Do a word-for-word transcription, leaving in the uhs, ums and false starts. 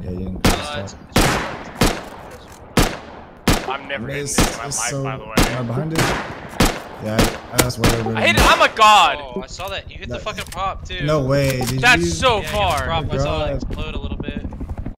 Yeah, you didn't. Uh, it's, it's I'm never hitting It's, this in my it's life, so, by the way. Am I behind it? Yeah, I, that's whatever. I hit it. Oh my god. Oh, I saw that. You hit That- the fucking prop too. No way. Did That's you? so Yeah, far. prop. I saw it God. explode a little